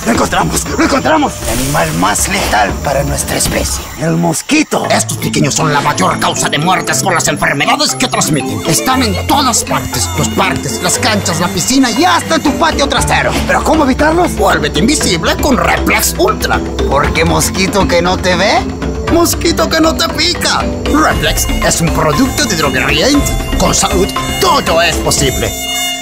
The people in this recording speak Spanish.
¡Lo encontramos! ¡Lo encontramos! El animal más letal para nuestra especie. El mosquito. Estos pequeños son la mayor causa de muertes por las enfermedades que transmiten. Están en todas partes. Los parques, las canchas, la piscina y hasta en tu patio trasero. ¿Pero cómo evitarlos? Vuélvete invisible con Replex Ultra. ¿Por qué mosquito que no te ve? Mosquito que no te pica. Replex es un producto de droguería Inti. Con salud, todo es posible.